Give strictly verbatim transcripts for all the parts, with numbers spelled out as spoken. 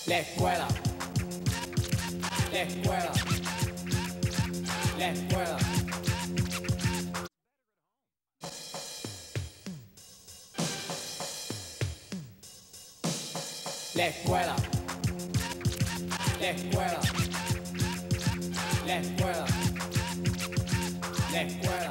La escuela, la escuela, la escuela. La escuela, la escuela, la escuela, la escuela.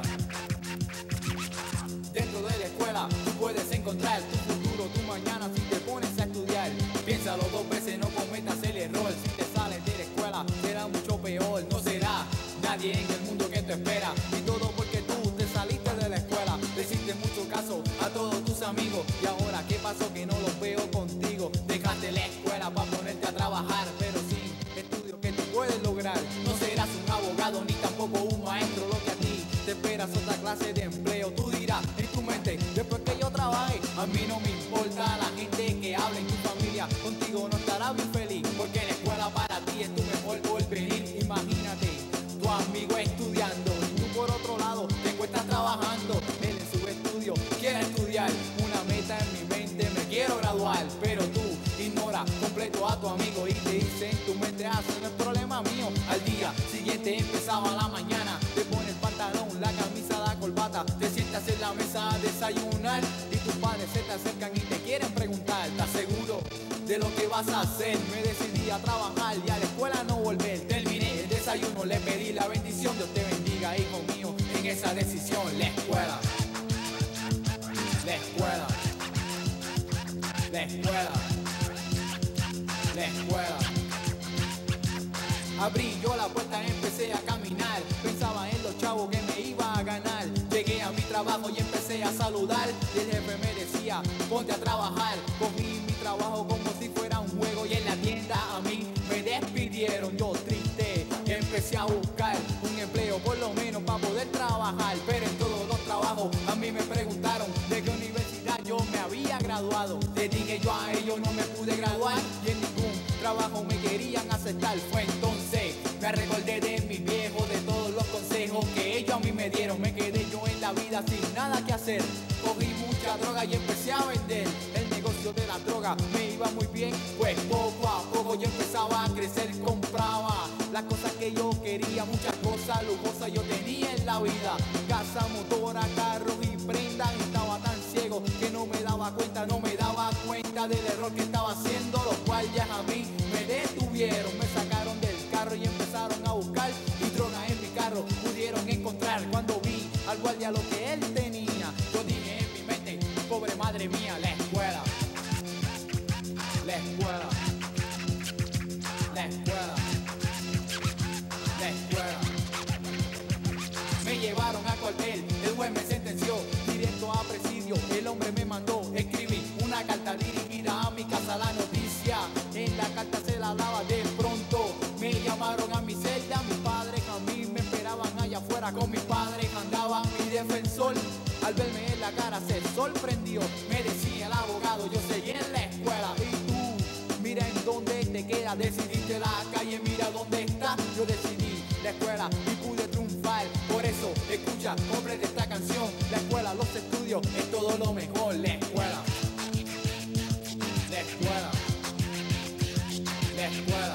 Dentro de la escuela tú puedes encontrar tu futuro, tu mañana si te pones a estudiar. Piénsalo dos veces, no cometas el error. Si te sales de la escuela será mucho peor. No será nadie en el mundo que te espera. Y todo porque tú te saliste de la escuela. Le hiciste mucho caso a todos tus amigos. Y ahora, ¿qué pasó? Que no los veo contigo. Dejaste la escuela para ponerte a trabajar, pero sin estudio que tú puedes lograr. No serás un abogado ni tampoco un maestro. Lo que a ti te esperas otra clase de empleo. Tú dirás en tu mente, después que yo trabaje, a mí no me importa la gente que hable en tu familia. Contigo no estará bien feliz, porque la escuela para ti es tu mejor porvenir. Imagínate, tu amigo estudiando y tú por otro lado te encuentras trabajando. Él en su estudio quiere estudiar, una meta en mi mente, me quiero graduar. Pero tú ignora completo a tu amigo y te dice en tu mente, ah, eso no es problema mío. Al día siguiente empezaba la mañana, te pone el pantalón, la camisa, la corbata, te sientas en la mesa a desayunar y tus padres se te acercan y te quieren preguntar, ¿estás seguro de lo que vas a hacer? Me decidí a trabajar y a la escuela no volver. Terminé el desayuno, le pedí la bendición, Dios te bendiga, hijo mío, en esa decisión. La escuela, la escuela, la escuela, la escuela. Abrí yo la puerta, empecé a caminar, pensaba en los chavos que me iba a ganar. Llegué a mi trabajo y empecé a saludar, y el jefe me decía, ponte a trabajar. Cogí mi trabajo como si fuera un juego y en la tienda a mí me despidieron. Yo triste empecé a buscar un empleo por lo menos para poder trabajar, pero en todos los trabajos a mí me preguntaron de qué universidad yo me había graduado. Le dije yo a ellos no me pude graduar y en ningún trabajo me querían aceptar. Fue entonces me recordé de mi viejo, de todos los consejos que ellos a mí me dieron. Me quedé yo en la vida sin nada que hacer, cogí mucha droga y empecé a vender. El negocio de la droga me iba muy bien, pues poco a poco yo empezaba a crecer. Compraba las cosas que yo quería, muchas cosas lujosas yo tenía en la vida, casa, motora, carros y prendas. Y estaba tan ciego que no me daba cuenta, no me daba cuenta del error que estaba haciendo. Los guardias a mí me detuvieron, me sacaron del carro y empezaron a buscar, y droga en mi carro pudieron encontrar. Cuando vi al guardia lo que él tenía, yo dije en mi mente, pobre madre mía. La escuela, la escuela, la escuela, la escuela. Me llevaron a cuartel, el juez me sentenció directo a presidio. El hombre me mandó escribir una carta dirigida a mi casa, la noticia en la carta se la daba. De pronto me llamaron a mi celda, mis padres a mí me esperaban allá afuera. Con mis padres andaba mi defensor, al verme en la cara se sorprendió. Me decía el abogado, yo seguí en la escuela y tú, mira en dónde te quedas. Decidiste la calle, mira dónde está. Yo decidí la escuela y pude triunfar. Por eso escucha, completa esta canción. La escuela, los estudios, es todo lo mejor. La escuela, la escuela, la escuela.